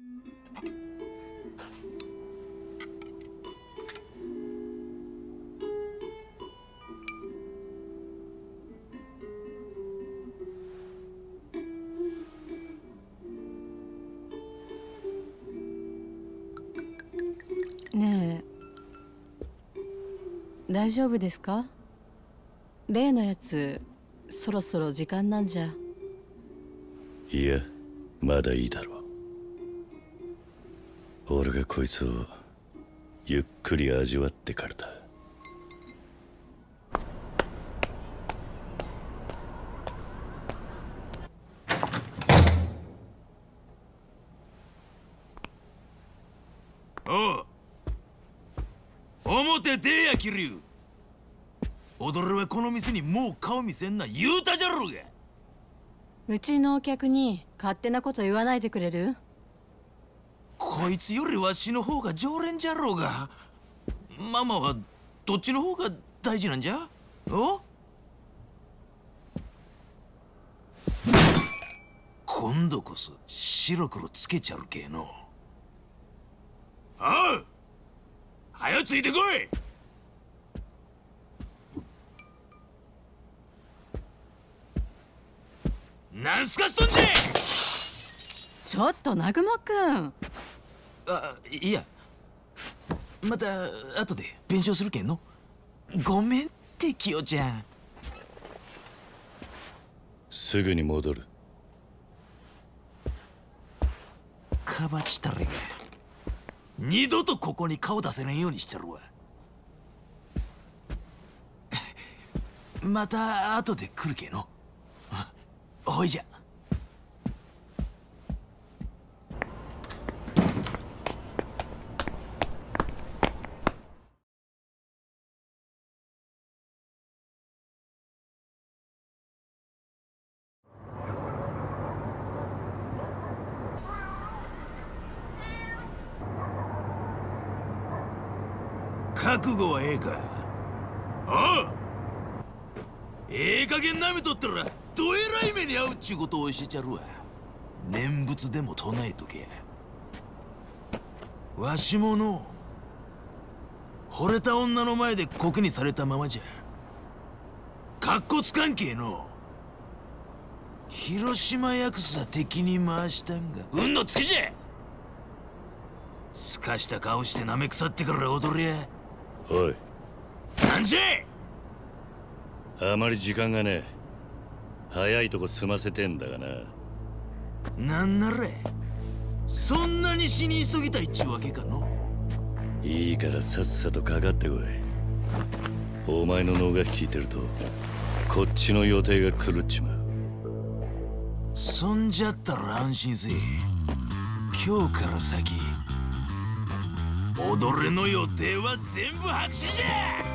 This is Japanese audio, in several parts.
ねえ、大丈夫ですか？例のやつ、そろそろ時間なんじゃ。 いや、まだいいだろう。俺がこいつをゆっくり味わってからだ。 おう、表出や桐生。踊るはこの店にもう顔見せんな言うたじゃろうが。 うちのお客に勝手なこと言わないでくれる？ こいつよりわしの方が常連じゃろうが。ママはどっちの方が大事なんじゃ？お？今度こそ白黒つけちゃるけえの。おう、はよついてこい。なんすかしとんじゃ。 ちょっと南雲くん。 あ、いや、また後で弁償するけんの。ごめんってキヨちゃん。 すぐに戻る。 かばちたれが二度とここに顔出せれんようにしちゃるわ。また後で来るけの。ほいじゃ。覚悟はええか？おう、ええ加減なめとったらどえらい目に遭うっちゅうことを教えちゃるわ。念仏でも唱えとけや。わしもの惚れた女の前でコケにされたままじゃかっこつかんけえの。広島ヤクザ敵に回したんが運のつきじゃ。すかした顔してなめ腐ってから踊りや。 おい、 なんじゃ。 あまり時間がねえ。早いとこ済ませてんだがな。 なんならそんなに死に急ぎたいっちゅうわけかの。 いいからさっさとかかってこい。お前の脳が効いてるとこっちの予定が狂っちまう。 そんじゃったら安心せえ。今日から先踊れの予定は全部白紙じゃ。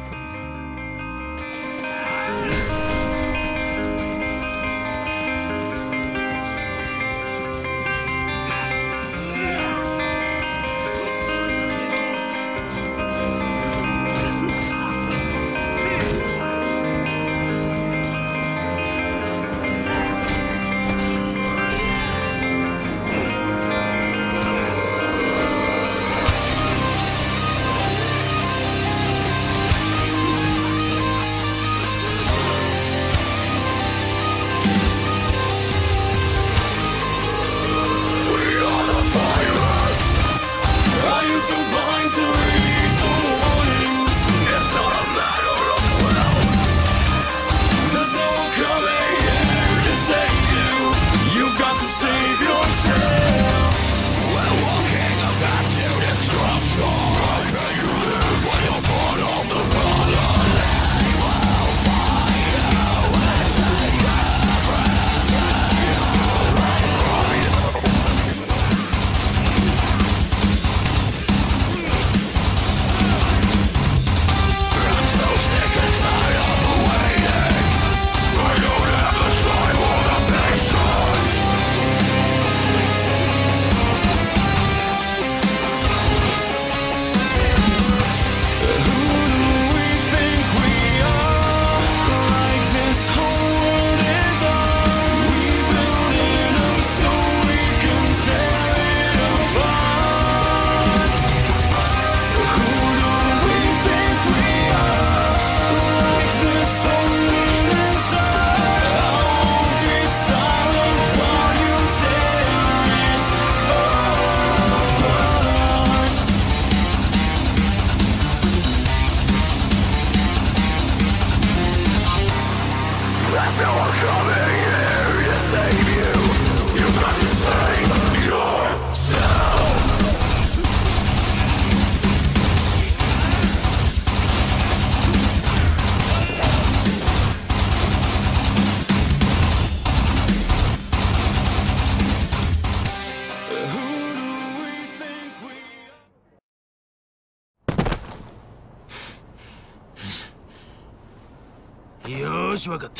よし、わかった。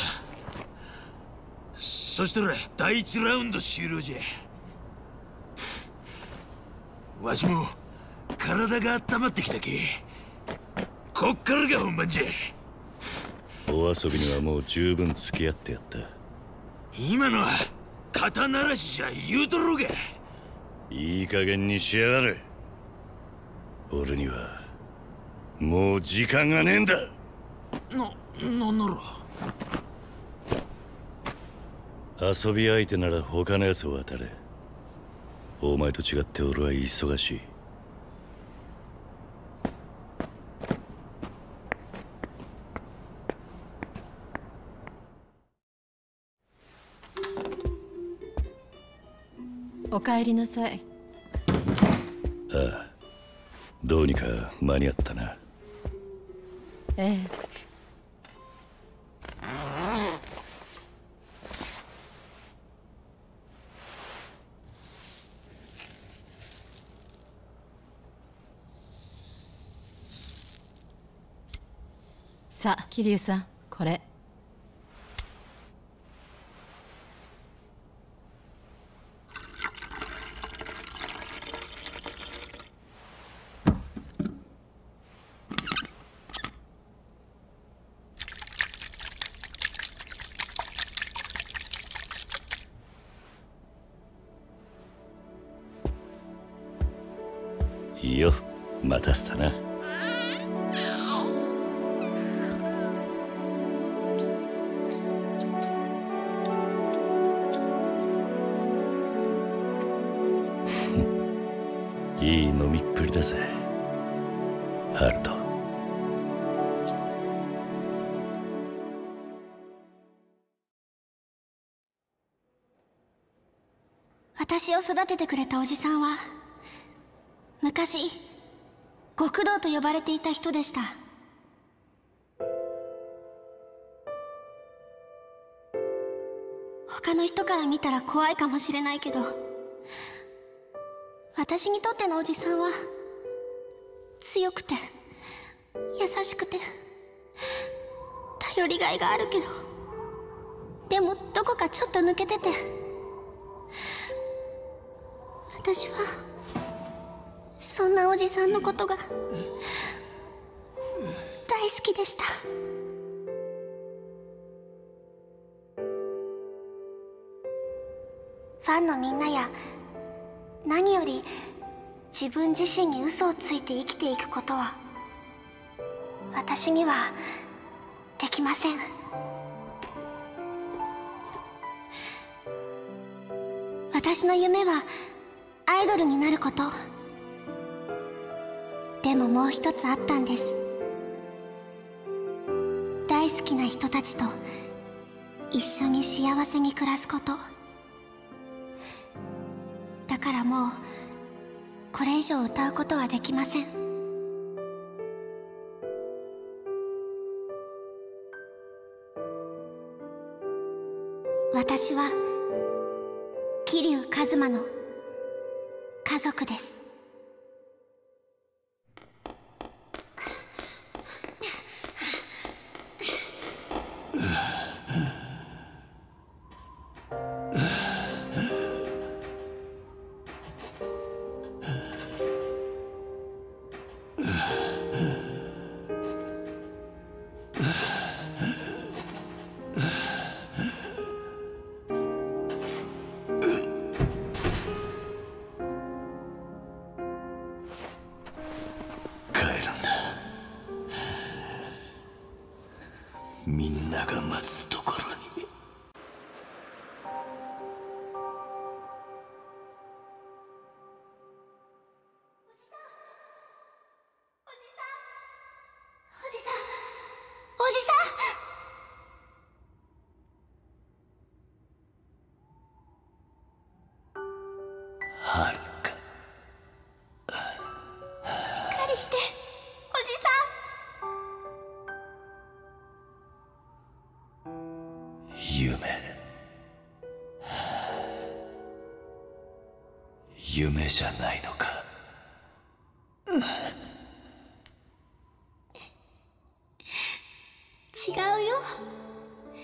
そしたら第1ラウンド終了じゃ。わしも体が温まってきたけ。こっからが本番じゃ。 お遊びにはもう十分付き合ってやった。 今のは肩慣らしじゃ言うとろうが。 いい加減にしやがれ。俺にはもう時間がねえんだ。 なんなら遊び相手なら他のやつを当たれ。お前と違って俺は忙しい。 お帰りなさい。 ああ、どうにか間に合ったな。 ええ。さあ、桐生さん、これ。 いいよ、待たせたな。いい飲みっぷりだぜ、ハルト。 私を育ててくれたおじさんは昔極道と呼ばれていた人でした。他の人から見たら怖いかもしれないけど、私にとってのおじさんは強くて優しくて頼りがいがあるけど、でもどこかちょっと抜けてて、私はそんなおじさんのことが大好きでした。ファンのみんなや何より自分自身に嘘をついて生きていくことは私にはできません。私の夢はアイドルになること。でももう一つあったんです。大好きな人たちと一緒に幸せに暮らすこと。だからもうこれ以上歌うことはできません。私は桐生一馬の家族です。 みんなが待つところに。 おじさん、 はるか、 しっかりしておじさん。 夢じゃないのか。 違うよ。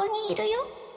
こにいるよ。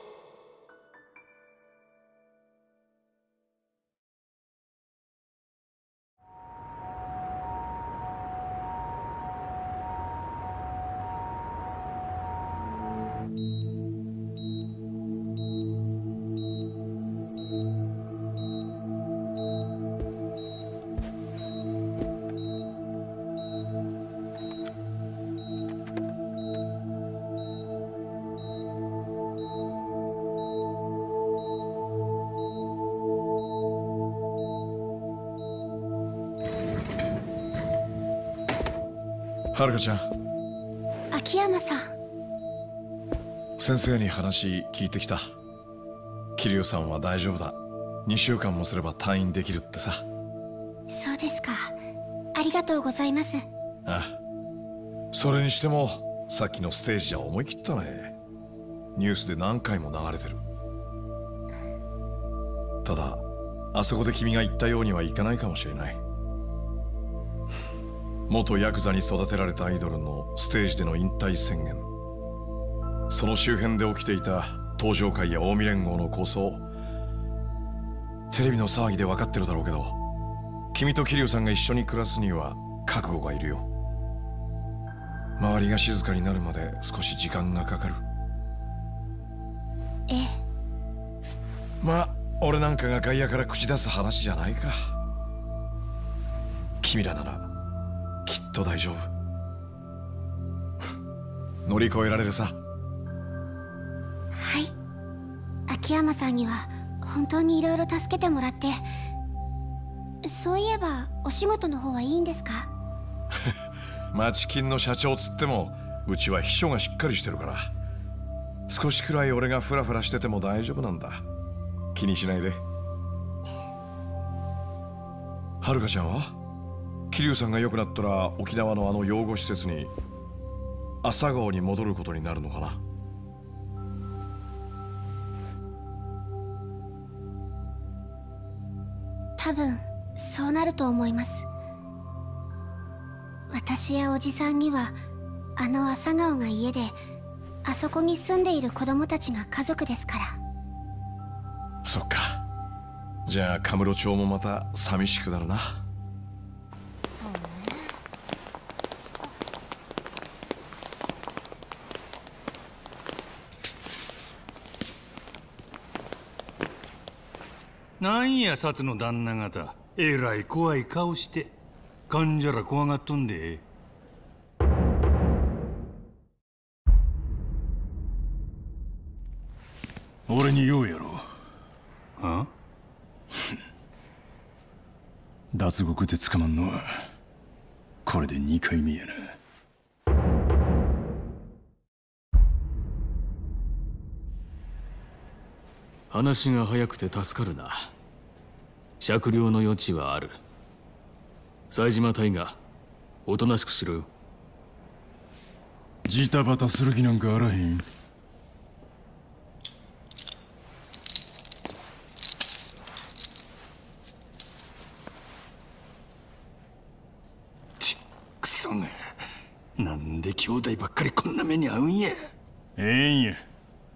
はるかちゃん、 秋山さん。 先生に話聞いてきた。桐生さんは大丈夫だ。2週間もすれば退院できるってさ。 そうですか。ありがとうございます。 ああ、それにしてもさっきのステージじゃ思い切ったね。ニュースで何回も流れてる。ただあそこで君が言ったようにはいかないかもしれない。元ヤクザに育てられたアイドルのステージでの引退宣言、その周辺で起きていた東上会や近江連合の構想、テレビの騒ぎで分かってるだろうけど、君と桐生さんが一緒に暮らすには覚悟がいるよ。周りが静かになるまで少し時間がかかる。 ええ。 まあ俺なんかが外野から口出す話じゃないか。君らならきっと大丈夫。乗り越えられるさ。 はい。秋山さんには本当にいろいろ助けてもらって。そういえばお仕事の方はいいんですか？ 町金の社長つってもうちは秘書がしっかりしてるから、少しくらい俺がフラフラしてても大丈夫なんだ。気にしないで。はるかちゃんは桐生さんが良くなったら沖縄のあの養護施設に朝顔に戻ることになるのかな。 多分そうなると思います。私やおじさんにはあの朝顔が家で、あそこに住んでいる子供たちが家族ですから。 そっか。じゃあカムロ町もまた寂しくなるな。 そうね。 なんや薩の旦那方、えらい怖い顔して患者ら怖がっとんで。俺に言うやろ。は脱獄で捕まんのはこれで2回目やな。 話が早くて助かるな。酌量の余地はある。冴島隊がおとなしくしろよ。 ジタバタする気なんかあらへん。クソが、なんで兄弟ばっかりこんな目に遭うんや。ええんや。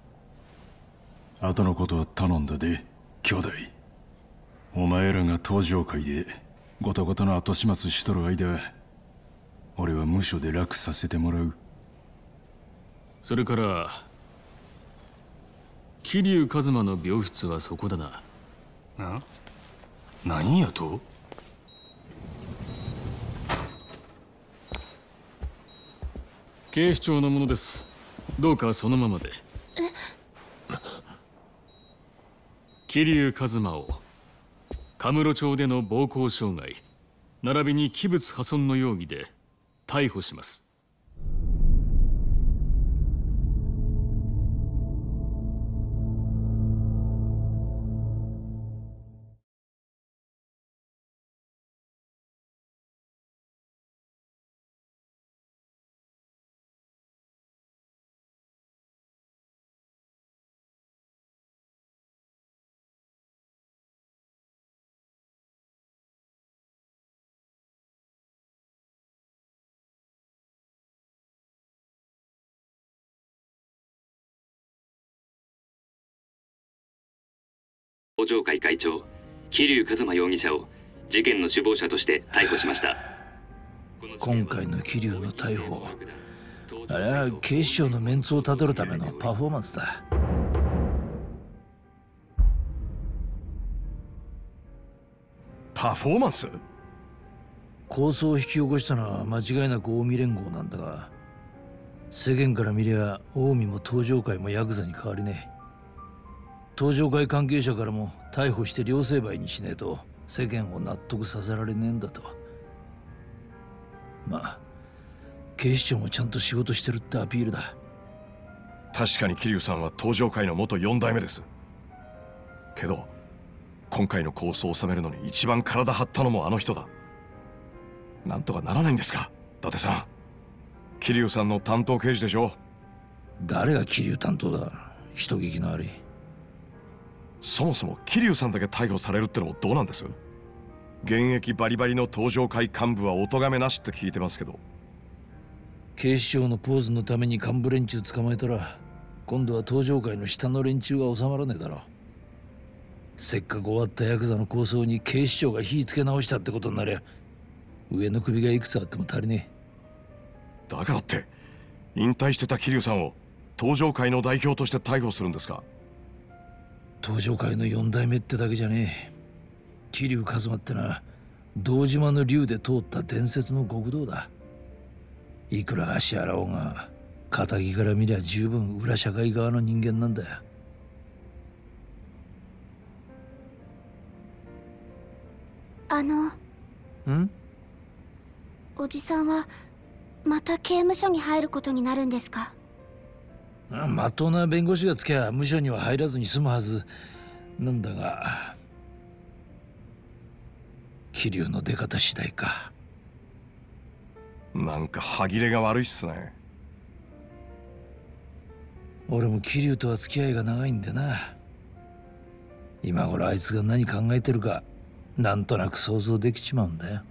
後のことは頼んだで、兄弟。お前らが東上会でごたごたの後始末しとる間、俺は無所で楽させてもらう。 それから桐生一馬の病室はそこだな。 なんやと？ 警視庁のものです。どうかそのままで。桐生一馬をカムロ町での暴行傷害並びに器物破損の容疑で逮捕します。 東上会会長桐生一馬容疑者を事件の首謀者として逮捕しました。 今回の桐生の逮捕、あれは警視庁のメンツをたどるためのパフォーマンスだ。 パフォーマンス？ 抗争を引き起こしたのは間違いなく近江連合なんだが、世間から見りゃ近江も東上会もヤクザに変わりねえ。東上会関係者からも逮捕して両成敗にしねえと世間を納得させられねえんだと。まあ警視庁もちゃんと仕事してるってアピールだ。 確かに桐生さんは東上会の元4代目です。けど今回の抗争を収めるのに一番体張ったのもあの人だ。なんとかならないんですか、伊達さん。桐生さんの担当刑事でしょ。 誰が桐生担当だ、人聞きの悪い。 そもそも桐生さんだけ逮捕されるってのもどうなんです？現役バリバリの東上会幹部はお咎めなしって聞いてますけど。 警視庁のポーズのために幹部連中捕まえたら、今度は東上会の下の連中が収まらねえだろ。せっかく終わったヤクザの抗争に警視庁が火つけ直したってことになりゃ、上の首がいくつあっても足りねえ。だからって引退してた桐生さんを東上会の代表として逮捕するんですか？ 東上会の4代目ってだけじゃねえ。桐生一馬ってのは堂島の竜で通った伝説の極道だ。いくら足洗おうが仇から見りゃ十分裏社会側の人間なんだよ。 おじさんはまた刑務所に入ることになるんですか？ まっとうな弁護士がつきゃ無所には入らずに済むはずなんだが、桐生の出方次第か。 なんか歯切れが悪いっすね。 俺も桐生とは付き合いが長いんでな。今頃あいつが何考えてるかなんとなく想像できちまうんだよ。